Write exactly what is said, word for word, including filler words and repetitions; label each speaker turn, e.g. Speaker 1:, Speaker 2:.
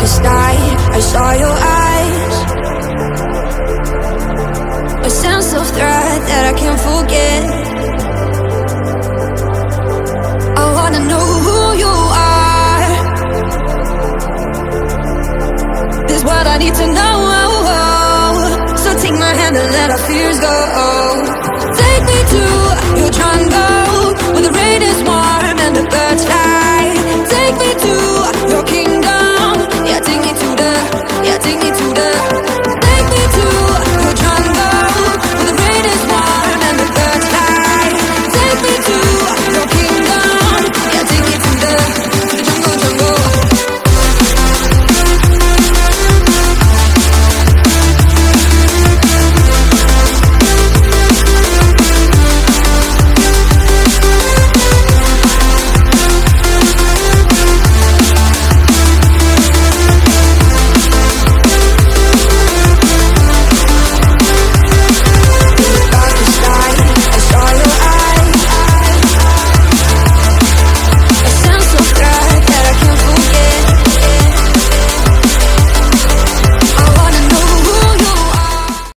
Speaker 1: last night I saw your eyes, a sense of threat that I can't forget.